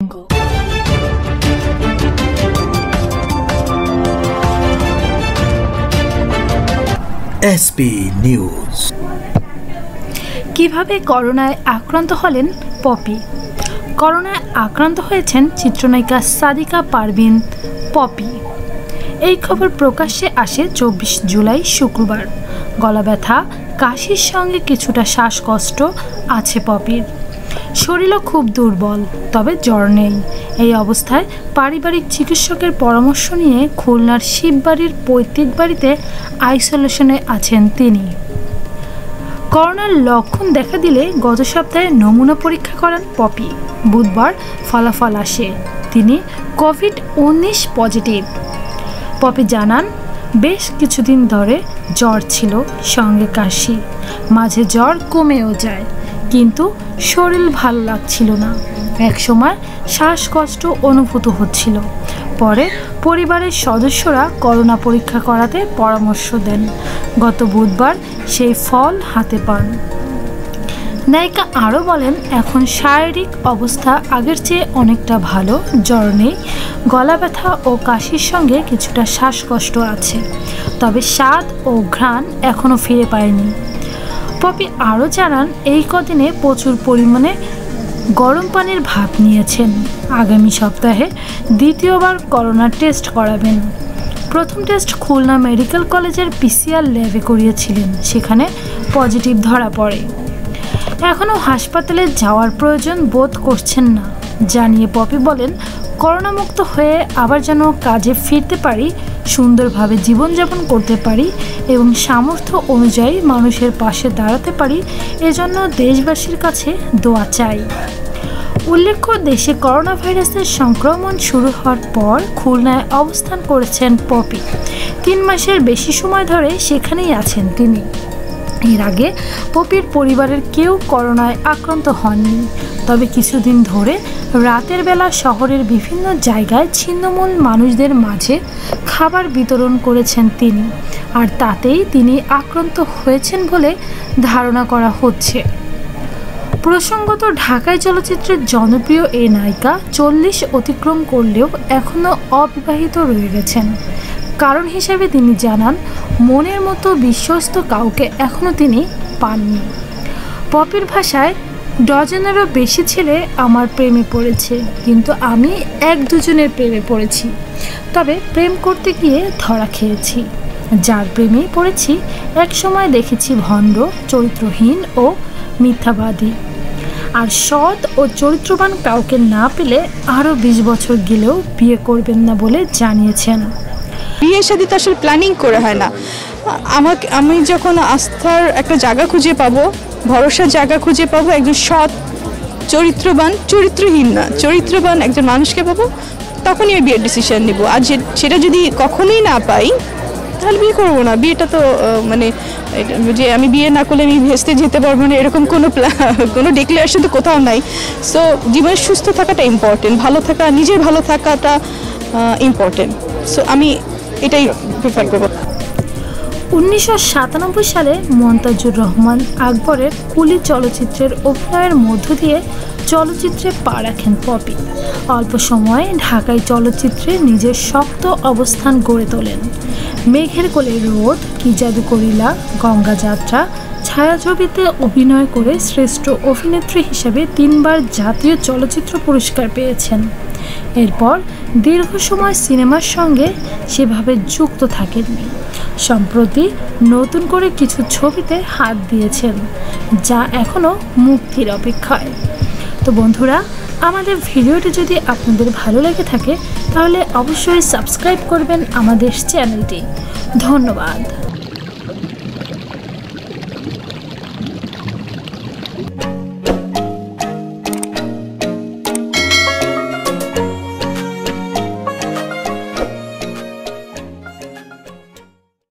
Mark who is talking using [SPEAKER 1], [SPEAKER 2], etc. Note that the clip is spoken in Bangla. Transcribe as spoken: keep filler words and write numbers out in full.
[SPEAKER 1] SP news.
[SPEAKER 2] কিভাবে করোনায় আক্রান্ত হলেন পপি? করোনায় আক্রান্ত হয়েছেন চিত্রনায়িকা সাদিকা পারভিন পপি। এই খবর প্রকাশ্যে আসে চব্বিশ জুলাই শুক্রবার। গলা ব্যথা, কাশির সঙ্গে কিছুটা শ্বাসকষ্ট আছে পপির। শরীরও খুব দুর্বল, তবে জ্বর নেই। এই অবস্থায় পারিবারিক চিকিৎসকের পরামর্শ নিয়ে খুলনার শিববাড়ির পৈতৃক বাড়িতে আইসোলেশনে আছেন তিনি। করোনার লক্ষণ দেখা দিলে গত সপ্তাহে নমুনা পরীক্ষা করান পপি। বুধবার ফলাফল আসে, তিনি কোভিড উনিশ পজিটিভ। পপি জানান, বেশ কিছুদিন ধরে জ্বর ছিল, সঙ্গে কাশি, মাঝে জ্বর কমেও যায়, কিন্তু শরীর ভালো লাগছিল না। একসময় শ্বাসকষ্ট অনুভূত হচ্ছিল। পরে পরিবারের সদস্যরা করোনা পরীক্ষা করাতে পরামর্শ দেন। গত বুধবার সেই ফল হাতে পান। নায়িকা আরও বলেন, এখন শারীরিক অবস্থা আগের চেয়ে অনেকটা ভালো। জ্বর নেই, গলা ব্যথা ও কাশির সঙ্গে কিছুটা শ্বাসকষ্ট আছে, তবে স্বাদ ও ঘ্রাণ এখনও ফিরে পায়নি। পপি আরও জানান, এই কদিনে প্রচুর পরিমাণে গরম পানির ভাপ নিয়েছেন। আগামী সপ্তাহে দ্বিতীয়বার করোনা টেস্ট করাবেন। প্রথম টেস্ট খুলনা মেডিকেল কলেজের পিসিআর ল্যাবে করিয়েছিলেন, সেখানে পজিটিভ ধরা পড়ে। এখনও হাসপাতালে যাওয়ার প্রয়োজন বোধ করছেন না জানিয়ে পপি বলেন, করোনামুক্ত হয়ে আবার যেন কাজে ফিরতে পারি, সুন্দরভাবে জীবনযাপন করতে পারি এবং সামর্থ্য অনুযায়ী মানুষের পাশে দাঁড়াতে পারি, এজন্য দেশবাসীর কাছে দোয়া চাই। উল্লেখ্য, দেশে করোনা ভাইরাসের সংক্রমণ শুরু হওয়ার পর খুলনায় অবস্থান করেছেন পপি। তিন মাসের বেশি সময় ধরে সেখানেই আছেন তিনি। এর আগে পপির পরিবারের কেউ করোনায় আক্রান্ত হননি, তবে কিছুদিন ধরে রাতের বেলা শহরের বিভিন্ন জায়গায় ছিন্নমূল মানুষদের মাঝে খাবার বিতরণ করেছেন তিনি, আর তাতেই তিনি আক্রান্ত হয়েছেন বলে ধারণা করা হচ্ছে। প্রসঙ্গত, ঢাকায় চলচ্চিত্রের জনপ্রিয় এই নায়িকা চল্লিশ অতিক্রম করলেও এখনও অবিবাহিত রয়ে গেছেন। কারণ হিসেবে তিনি জানান, মনের মতো বিশ্বস্ত কাউকে এখনও তিনি পাননি। পপির ভাষায়, ডজনেরও বেশি ছেলে আমার প্রেমে পড়েছে, কিন্তু আমি এক দুজনের প্রেমে পড়েছি। তবে প্রেম করতে গিয়ে ধরা খেয়েছি। যার প্রেমেই পড়েছি, এক সময় দেখেছি ভণ্ড, চরিত্রহীন ও মিথ্যাবাদী। আর সৎ ও চরিত্রবান কাউকে না পেলে আরও বিশ বছর গেলেও বিয়ে করবেন না বলে জানিয়েছেন।
[SPEAKER 3] বিয়ের সাথে তো আসলে প্ল্যানিং করে হয় না। আমাকে আমি যখন আস্থার একটা জায়গা খুঁজে পাবো, ভরসার জায়গা খুঁজে পাবো, একজন সৎ চরিত্রবান, চরিত্রহীন না, চরিত্রবান একজন মানুষকে পাবো, তখনই আমি বিয়ের ডিসিশন নিব। আর সেটা যদি কখনোই না পাই, তাহলে বিয়ে করবো না। বিয়েটা তো মানে যে আমি বিয়ে না করলে আমি ভেস্তে যেতে পারবো না, এরকম কোনো কোনো ডিক্লারেশন তো কোথাও নাই। সো জীবনে সুস্থ থাকাটা ইম্পর্টেন্ট, ভালো থাকা, নিজের ভালো থাকাটা ইম্পর্টেন্ট। সো আমি এটাই প্রেফার করব।
[SPEAKER 2] উনিশশো সাতানব্বই সালে মন্তাজুর রহমান আকবরের কুলি চলচ্চিত্রের অভিনয়ের মধ্য দিয়ে চলচ্চিত্রে পা রাখেন পপি। অল্প সময়ে ঢাকায় চলচ্চিত্রে নিজের শক্ত অবস্থান গড়ে তোলেন। মেঘের কোলে রোদ, কি জাদু করিলা, গঙ্গা যাত্রা ছায়াছবিতে অভিনয় করে শ্রেষ্ঠ অভিনেত্রী হিসেবে তিনবার জাতীয় চলচ্চিত্র পুরস্কার পেয়েছেন। এরপর দীর্ঘ সময় সিনেমার সঙ্গে সেভাবে যুক্ত থাকেননি। সম্প্রতি নতুন করে কিছু ছবিতে হাত দিয়েছেন, যা এখনও মুক্তির অপেক্ষায়। তো বন্ধুরা, আমাদের ভিডিওটি যদি আপনাদের ভালো লেগে থাকে তাহলে অবশ্যই সাবস্ক্রাইব করবেন আমাদের চ্যানেলটি। ধন্যবাদ।